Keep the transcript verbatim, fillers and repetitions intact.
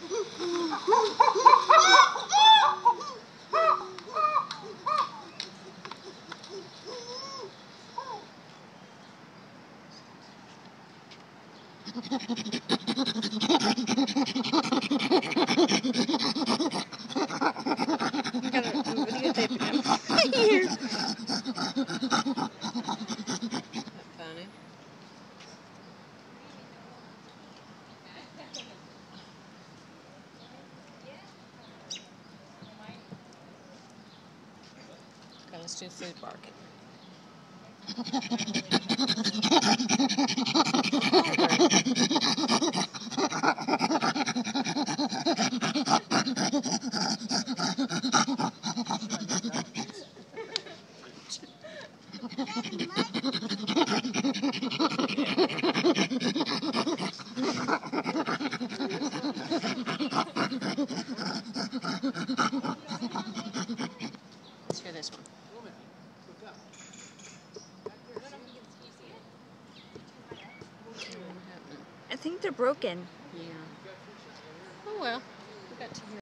Videotaping him. Here. Funny. Okay, let's do food barking. Let's hear this one. I think they're broken. Yeah. Oh well. We got two.